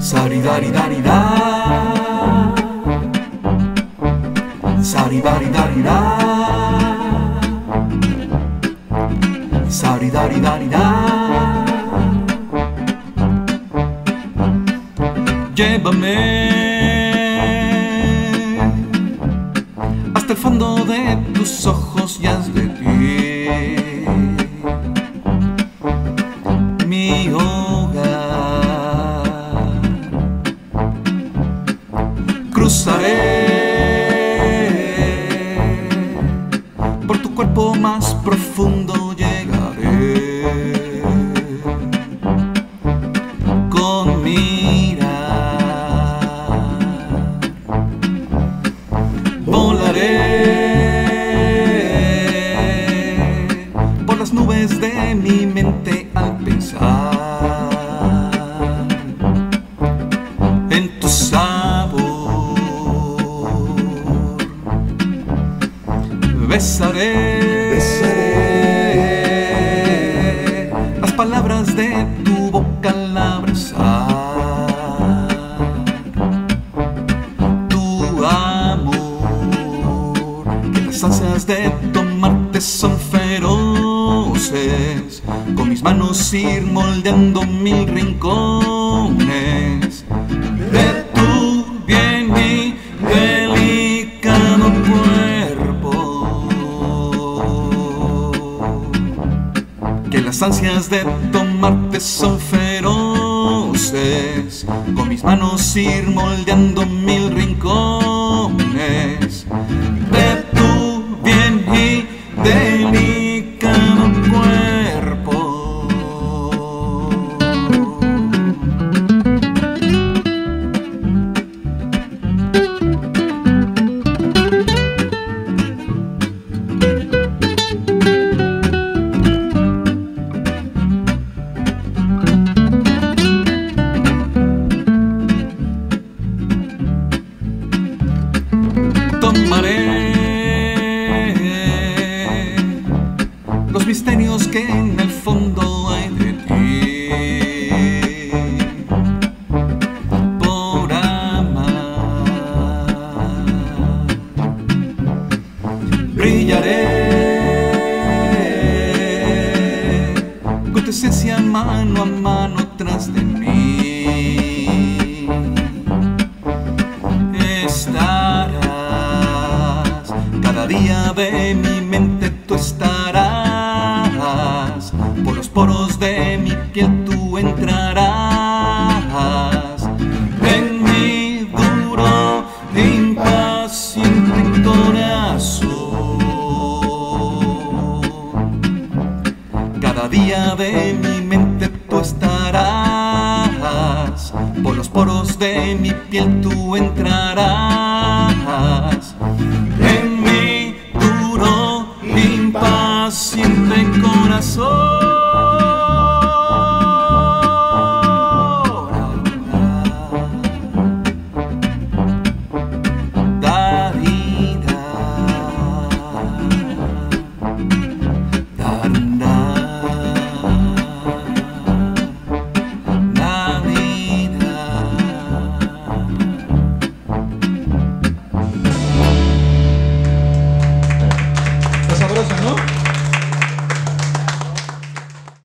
Sari-dari-dari-da, sari-dari-dari-da, sari-dari-dari-da. Llévame hasta el fondo de tus ojos y haz de ti mi hogar. Cruzaré por tu cuerpo más profundo, llegaré con mirar. Volaré por las nubes de mi mente al pensar en tu sabor. Besaré las palabras de tu boca al abrazar tu amor, que las ansias de tomarte son feroces, con mis manos ir moldeando mil rincones de tu bien y delicado cuerpo, que las ansias de tomarte son feroces, con mis manos ir moldeando mil rincones de tu bien y delicado cuerpo. Tomaré los misterios que en el fondo hay de ti por amar. Brillaré con tu esencia mano a mano tras de mí. Cada día de mi mente tú estarás, por los poros de mi piel tú entrarás, en mi duro e impaciente corazón. Cada día de mi mente tú estarás, por los poros de mi piel tú entrarás, en mi duro, impaciente corazón.